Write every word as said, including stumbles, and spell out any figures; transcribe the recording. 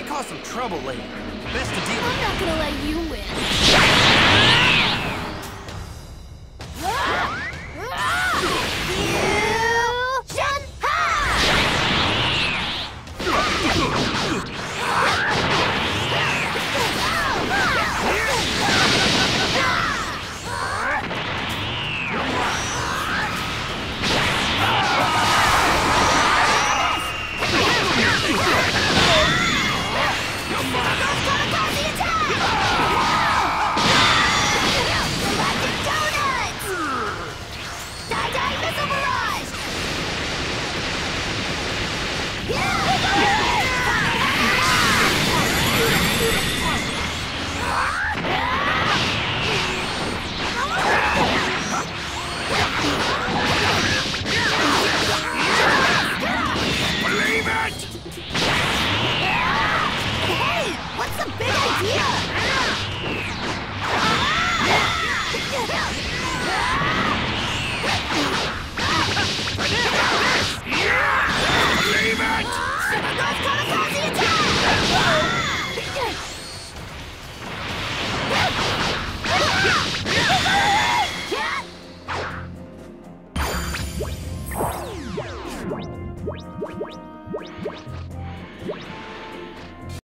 caused some trouble lately. Best to deal with. I'm not gonna let you win. What's the big idea?